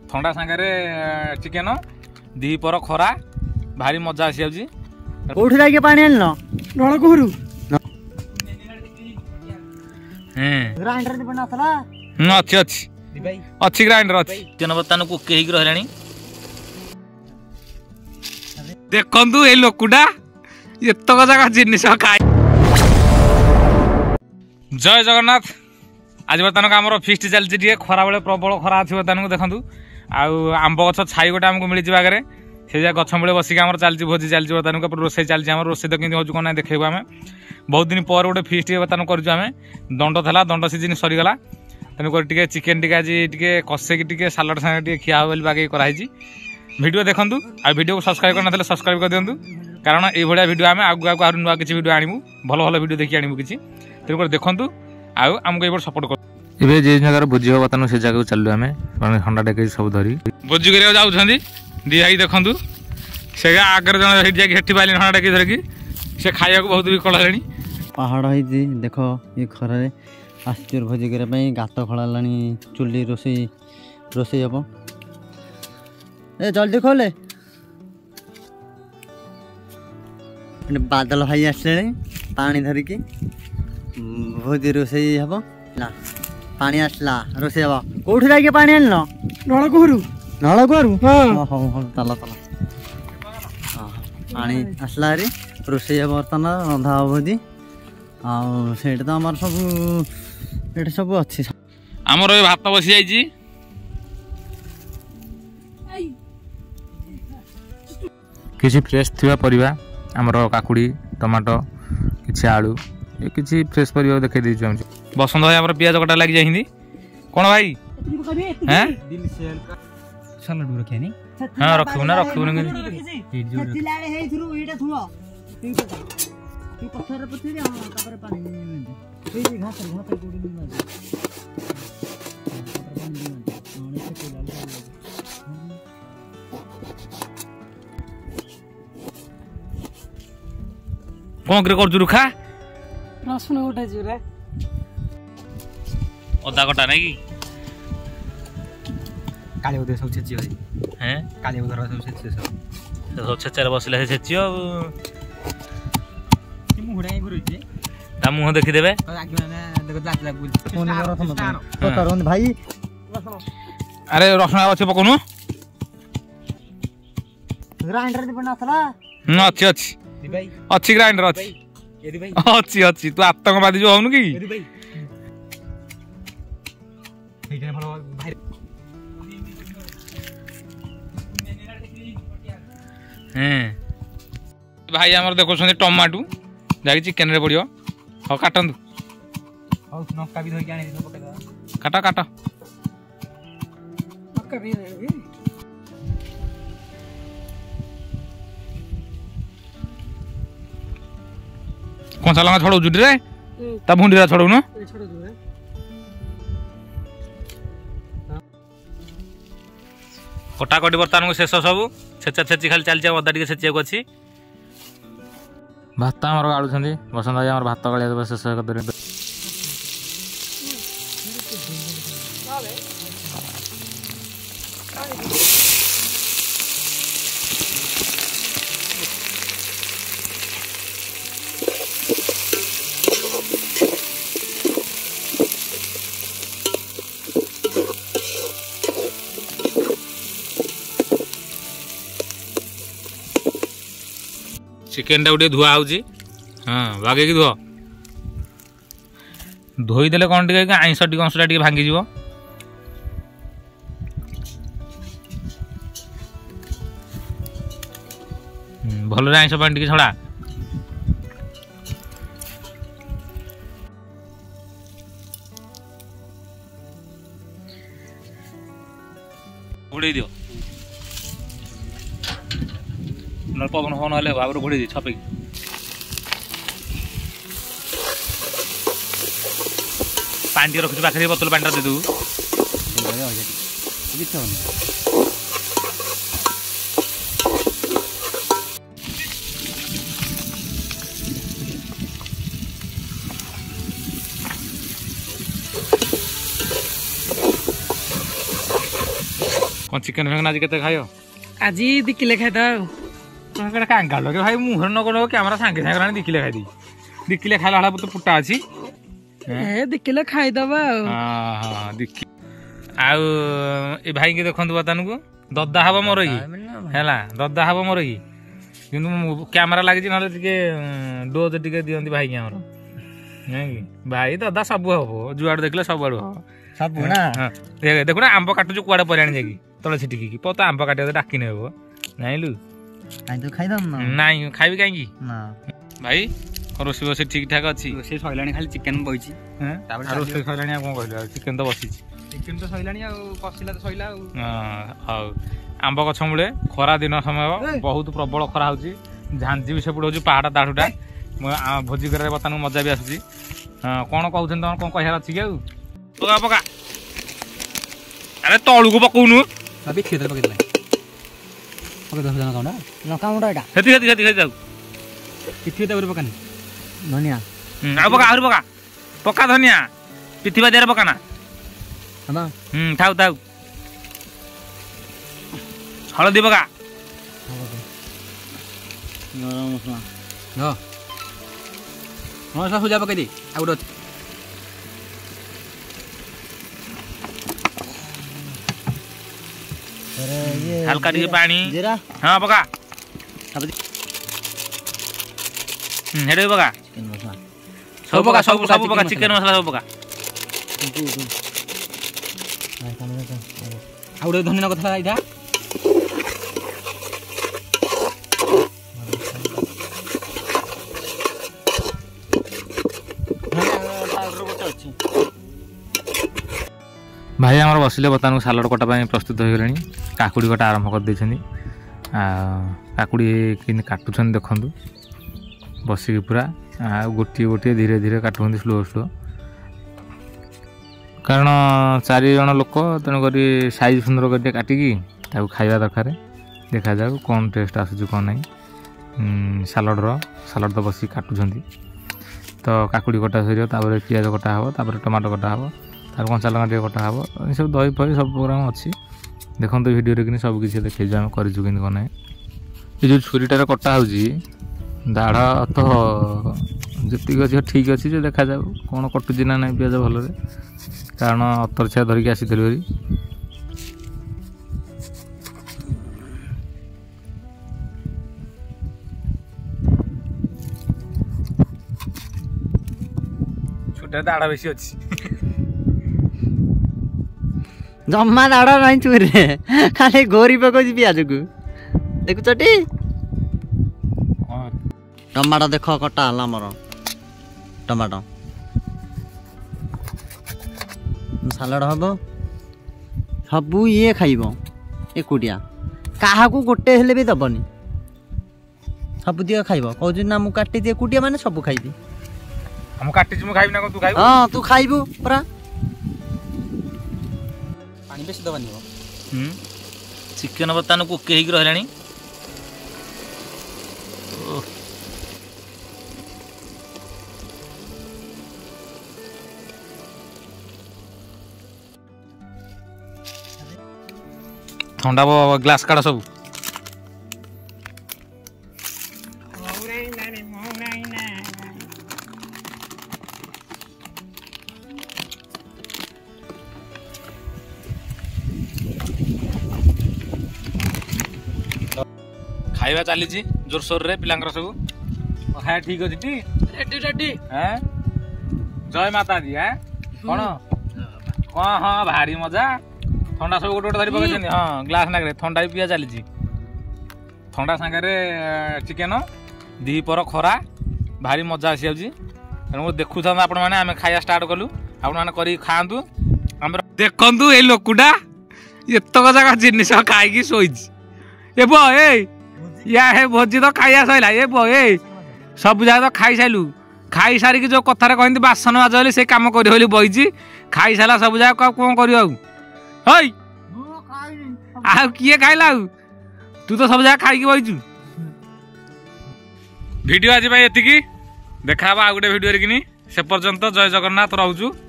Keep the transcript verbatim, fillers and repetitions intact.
थंडा सांगे चिकेन दीपर खरा भारी मजा आसी जाउची कोठी जाके पानी आनलो नळकुहरु हैं ग्राइंडर ने बनाथला न अछि अछि भाई अछि ग्राइंडर अछि जनबतान को केही रहलानी देखंतु ए लोकुडा एतक जगह जिनिस खाय। जय जगन्नाथ। आज बर्तमान आम फिस्ट चलती खरा बेले प्रबल खरा अच्छी बर्तमान को देखूँ आंब गछ छाई गोटे आमको मिली आगे से गछ मूले बसिक आम चलती भोजी चलती बर्तमान रोसे चलती आम रोसे तो किसी कौन देखो आम बहुत दिन पर गोटे फिस्ट बर्तमान करें दंड था दंड सीजन सरीगला तेणुक चिकेन टी आज कषे सालाड सांगे खिया हो बागे कराई वीडियो देखूँ आ वीडियो को सब्सक्राइब करना सब्सक्राइब कर दिंतु कारण ये वीडियो आम आगु आगु आहुरी नुआ किसी वीडियो आणबू भल भल वीडियो देखिए आणबू किसी तेणुक देखूँ आमको ये सपोर्ट कर ए जे जगह भोजी हो बर्तमान से जगह चलू आम ठंडा टेक सब धरी भोजी कर जाऊँ दी भाई देखूँ से आगे जन जाकि पाइले ठंडा टेक धरिकी से खाया बहुत भी कला पहाड़ होती देख ये खरारे आसचर भोजी करने गात खड़ा चुली रोसे रोसे हम ए जल्दी खोले बादल भाई आसले पानी धरिकी भोजी रोसे हम ना पानी आसला रोसे हम कोठी जाके पानी आनलो नळकुहरु नळकुहरु हां हां हां तला तला पानी आसला रे रोसे बर्तन रंधा भोजी आ सेठ तो हमर सब एठ सब अछि हमर ए भात बसी जाईची किसी फ्रेश थिबा परिबा हमर काकुड़ी टमाटो किछि आलू ये किसी फ्रेश परिबा देखे दी हम बसंत भाई हमर पियाज कटा लाग जाहिंदी कोन भाई हैं सलाड रखे नी हां रखू ना रखू ना तिलाडे हे थुरु एटा थुरो ई पत्थर पत्थर हम तापर पानी ए जे घास घास कोडी नी मार कौन करे कर जुरुखा रसुन गोटा जुरा अदा कटा नहीं कि काले उदे सब छेची होई हैं काले उधर सब छेची सब सब छेचार बसले से छेचियो कि मुहडा गुरु जे ता मुह देखि देबे आगे माने देखो लाच लाग बोल फोन कर समझ तो करन भाई अरे रसुन अच्छे पकोनु ग्राइंडर ने बनाथला न अच्छी अच्छी भाई अच्छी ग्राइंडर अच्छी यदि भाई अच्छी अच्छी तू आतंकवादी जो होनु की यदि भाई ठीक है भलो भाई हैं भाई हमर देखो छन टमाटो जाई चिकन रे पड़ियो हो काटंदु और नक्का भी धोई के आने दिनो पकेगा काटा काटा मक्का भी है कौन सा लंगा छोड़ो जुडी रे ता भुंडीरा छोड़ो न छोड़ दो है कटा कटी बर्तमान को शेष सब छेचा छेची खाली चलछि अदा टिके छेचिया को अछि भात हमर गाळु छथि बसंत भाई हमर भात गाळिया शेष कर दे चिकेन टा गोटे धुआ होची हाँ बागे की धुआ धोई देले कौन टिके आइंस टिके अंशटा टिके भांगी जीवो भल आइंस पानी टिके छड़ा घोड़े दियो पवन फोन हेल्ले भाव घोड़ी दी छपे पानी रखी पाखे बोतल पानी दे दू कौन चिकेन फेंकन आज केते खायो आज दी किले खाइदा तुम कड़े कांगा लगे भाई मुहर न करो कैमरा सांगे सांगे दी किले खाई दी दी किले खाइला हला तो पुट्टा अछि ए दी किले खाइदबा हां हां दिखि आउ ए भाई के देखंतु बतानु को दद्दा हबो मोर की हैला दद्दा हबो मोर की किंतु कैमरा लागि छि नले टिके डोज टिके दियंती भाई के हमर नै की भाई दद्दा सब हबो जुआड देखले सब आडो सब ना हां देखु ना आंबो काटु कुआडे परियाणी जाकी तळे छिटिकी की पता आंबो काटे डाकी नेबो नाइलु काई तो खाइदम ना नाही खाइबी काई की ना भाई रोसी बसी ठीक ठाक अछि रोसे सइलाणी खाली चिकेन बइची हैं तापर रोसी सइलाणी आ कोन कहले चिकेन तो बसी चिकेन तो सइलाणी आ कसिला तो सइला हां हाउ आंब गछ मुळे खरा दिन समय बहुत प्रबल खरा होची झांजी भी सेपड़ होची पहाड़ दाढुटा भोजी करे बतानु मजा भी आसुची कोन कहउछन तन कोन कहयार अछि के पका पका अरे तळु को पकउनु अबे खेतर पके दले पके दस जना काउंडा लका मुंडा एटा हेति हेति हेति जाऊ किथि त ऊपर पकानी धनिया आ पका आउर पका पका धनिया पिथिबा देर पकाना हां हम थाउ थाउ हळदी पका गरम मसला न मसला सुजा पके दे आ उडो अरे ये हल्का टिके पानी जीरा हां पका अब हम हेडे पका चिकेन मसला सब पका सब सब पका चिकेन मसला सब पका आ उडो धनिया कथा आइदा भाई आमर बसिले बर्तमान सालड कटा प्रस्तुत हो गलानी काकुड़ी कटा आरंभ कर देछनी आ काकुड़ी किन काटुछन देखंतु बसिक पूरा आ गोटी गोटी धीरे धीरे काटुछन स्लो स्लो कारण चारि जन लोक तेणु करी साइज सुंदर कर काटिकी ताकू खाइबा दरकार देखा जाऊ कौन टेस्ट आसुची कौन नहीं सालड रो सालड तो बसिक काटुछंती तो काकुड़ी कटा सरियो तापर पियाज कटा हबो तापर टमाटो कटा हबो तार कंचा लगा टे कटा हबो ए सब दही फही सब प्रोग्राम अछि देखंतु वीडियो रे किनी सब किछि देखै जाम करिजु किनी कोन ए जो छुरीटा रे कटा होजी दाढ़ तो जति अछि ठीक अछि जे देखा जाऊ कोन कटुजी ना नै पियाज भलो रे कारण अतर छा धरि के आसी देलबरी छुटा दाढ़ बेसी अछि जम्मा दाड़ा नहीं चुरे खाली गोरी पको पियाज को देखु चटी टमाटो देख कटा हला मोर टमाटो सालाड हबो सबू ये खाइबो एकुटिया काहा को गोटे हेले भी दबनी सब दिया खाइबो कहू ना मु काटी दे एकुटिया माने सब खाइबी हम काटी मु खाइबी ना तू खाइबो हां तू खाइबो पूरा पानी बेसी दबानी हो हम चिकन बर्तन कुके हिक रहलानी ठंडा ग्लास काढ़ सब खाइबा चली जोरसोर रे पिलांकर सब खाया ठीक अच्छी टी रेडी रेडी हैं जय माता दी हैं कौन हाँ हाँ भारी मजा थंडा सब गोटे गोटे धरी पकड़ हाँ ग्लास नागे थंडा भी पिया चली थंडा सागर चिकेन दी पर खरा भारी मजा आसी जाऊँगी तेणु देखु आपण मैंने आम खाया स्टार्ट कलु आपण मैंने कर खातु देखु ये लोकटा एतक जगह जिनिस खाई शोई या हे भोजी तो खाइया सैला ये बो ए सब जगह तो खाई सारू खाई सारिक जो कथार कहती बासन बाज से कम कर बही खाई सारा सब जगह कौन कर किए खाइला तू तो सब जगह खाई बहीचु वीडियो आज ये देखा आ गोटे वीडियो कि से पर्यंत जय जगन्नाथ रोचु।